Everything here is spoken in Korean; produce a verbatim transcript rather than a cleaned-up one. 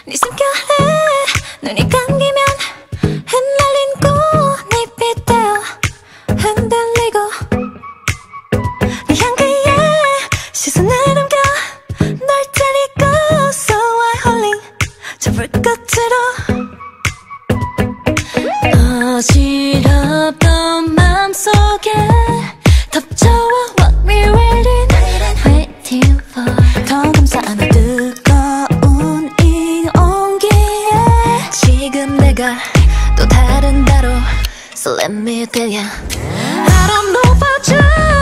네 숨결에 눈이 감기면 흩날린 꽃잎이 되어 흔들리고 네 향기에 시선을 옮겨 널 데리고 So I 홀링 저 불꽃으로 어지럽던 맘속에 덮쳐와 What we waiting, waiting for 더 감싸 안아 뜨거운 이 온기에 지금 내가 또 다른 나로 So let me tell ya I don't know about you